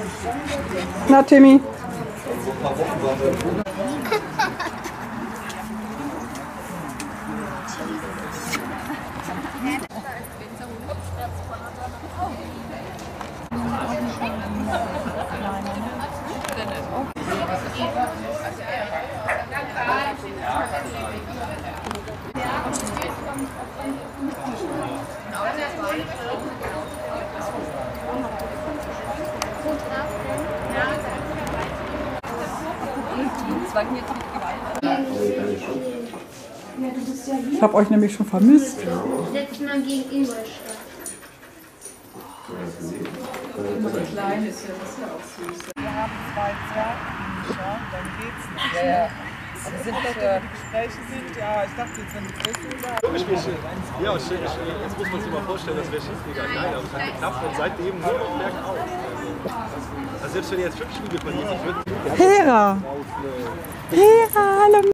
Na, Timmy. Ich habe euch nämlich schon vermisst. Letztes Mal gegen Ingolstadt. So klein ist ja, das ist ja auch süß. Wir haben 2 Zwergenbücher, dann geht's nicht. Ja, ja. Also sind das ja die Gespräche sind, ja, ich dachte jetzt, wenn die Größen sagen. Ja, und jetzt muss man sich mal vorstellen, das wäre Schiffsliga geil, aber es hat geklappt und seitdem nur noch bergauf. Also selbst wenn ihr jetzt 5 Spiele verliert, ich würde... Hera! Hera, hallo!